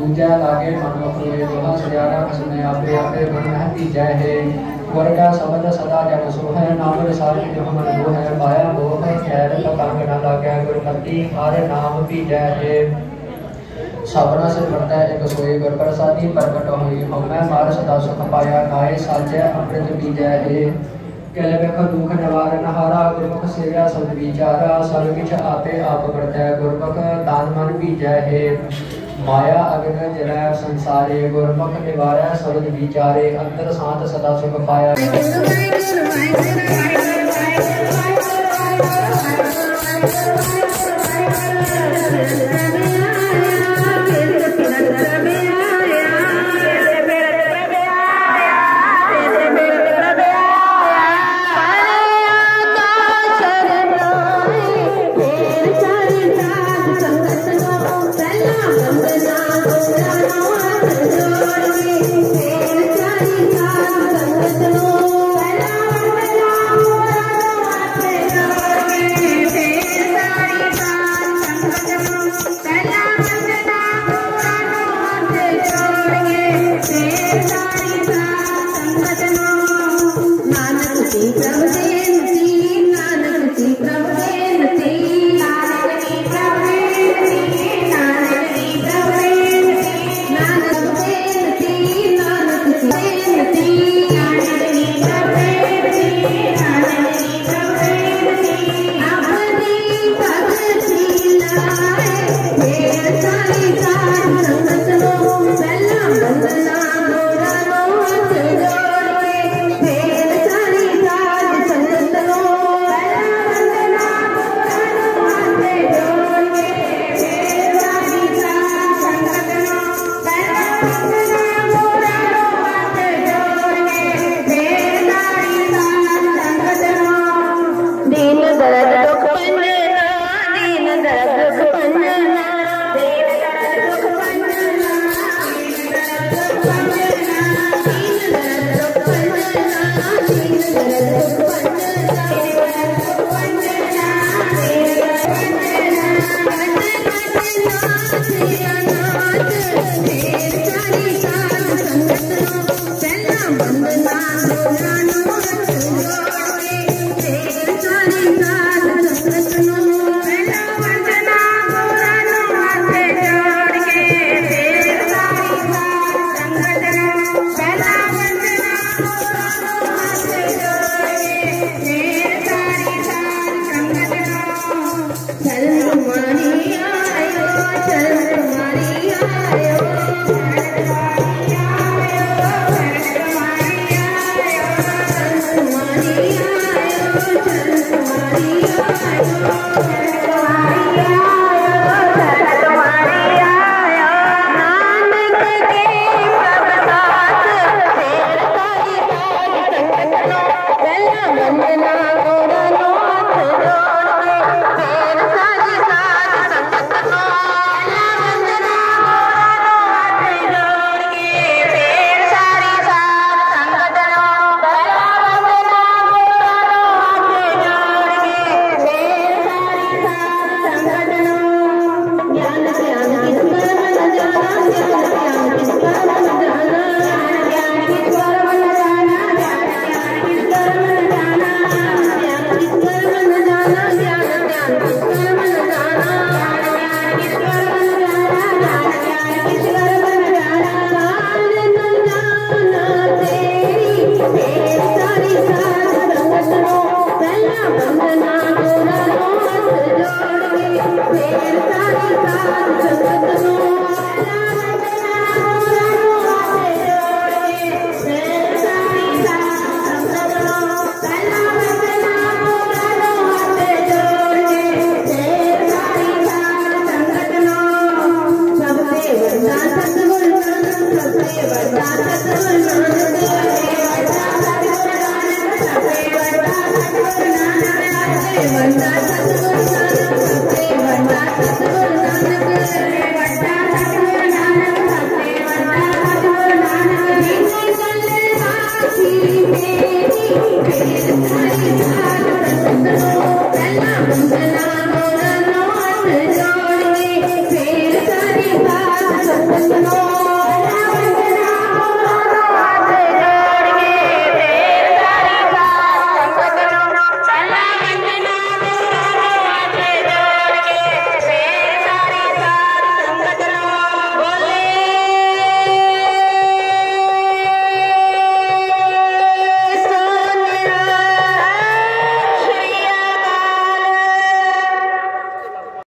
दूजा लागे मनमुख हुए दोहा सजारा कसने आपे आपे गुण महती जय है वर्गा शब्द सदा जन सोह नाम रसाली जो मन वो है माया मोह खैर पतंग न लागे गुरमति हर नाम भी जय है सबना से बढ़ता है एक सोए गुर प्रसादी प्रकट हुई हमें मार सदा सुख पाया गाय साजय अमृत भी जय है कल बेख दुख निवारण हारा गुरमुख सेव्या सब विचारा सब किछ आपे आप बढ़ता गुरमुख दान मन भी जय है माया अग्न जलाय संसारे गुरमुख निवारय शब्द विचारे अंतर शांत सदा सुख पाया